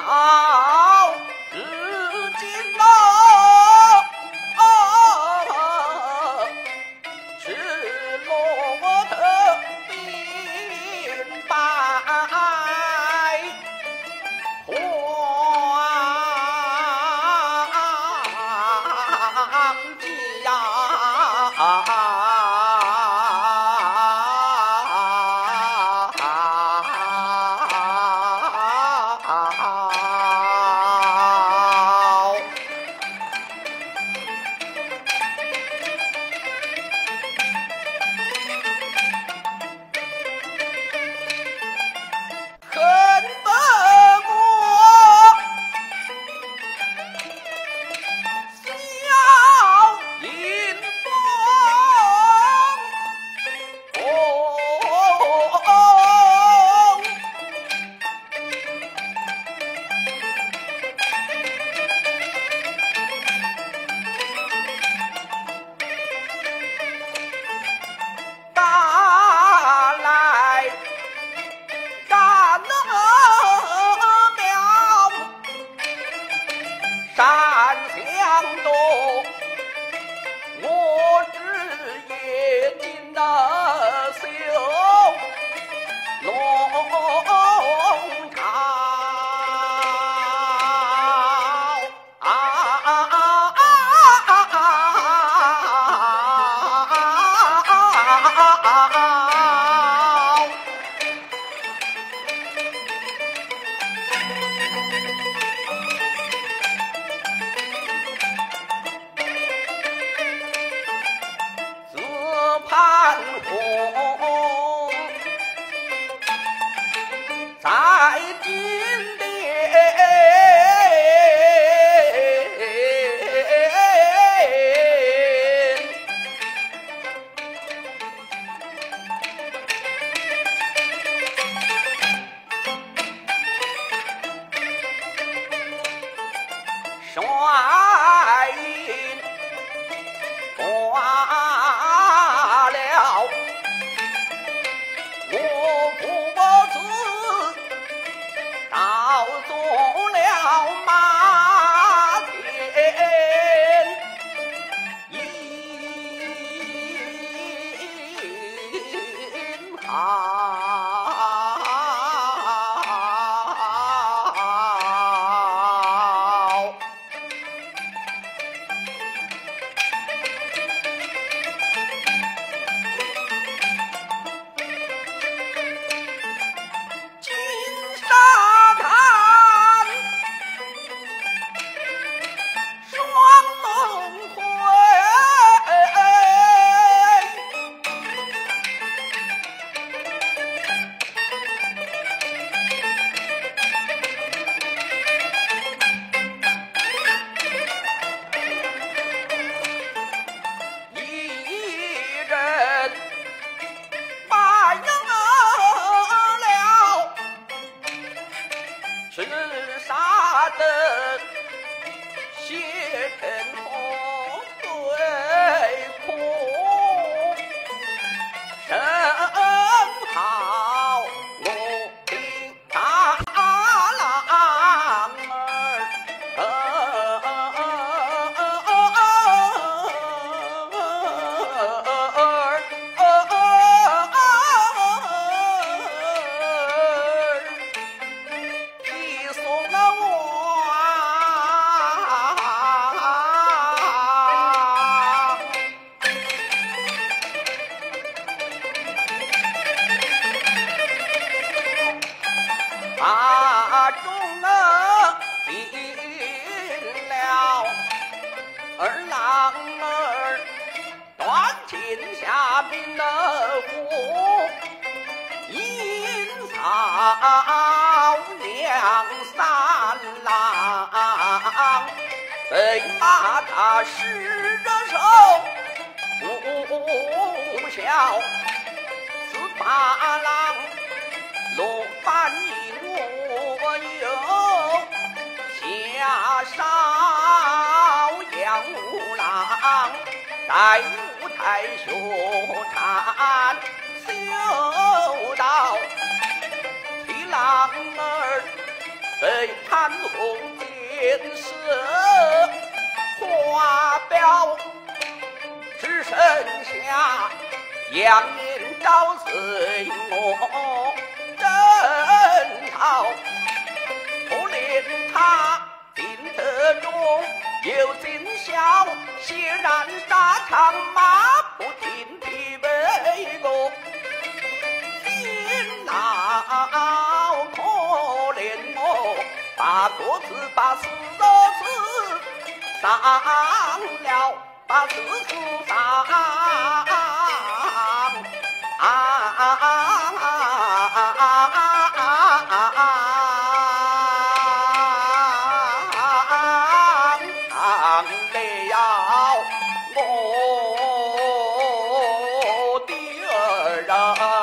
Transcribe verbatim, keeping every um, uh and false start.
如今哦，赤裸的兵败黄鸡呀！山相东，我只眼睛的秀龙巢啊！潘洪在金殿，率领挂了我父子，倒做了马前引号。是杀的血尘红对苦，正好我的大郎儿，把中儿进了二郎儿，断尽下兵的虎，引扫两三郎，被骂他失着手，不孝四八郎。落班引我有下少杨五郎，在五台学禅修道，七郎儿被潘三红金色花标，只剩下杨年招随我征讨，不怜他定得中有尽孝，血染沙场马不停蹄为过，心恼可怜我，把国子把死都死丧了，把死死丧啊了我的儿啊！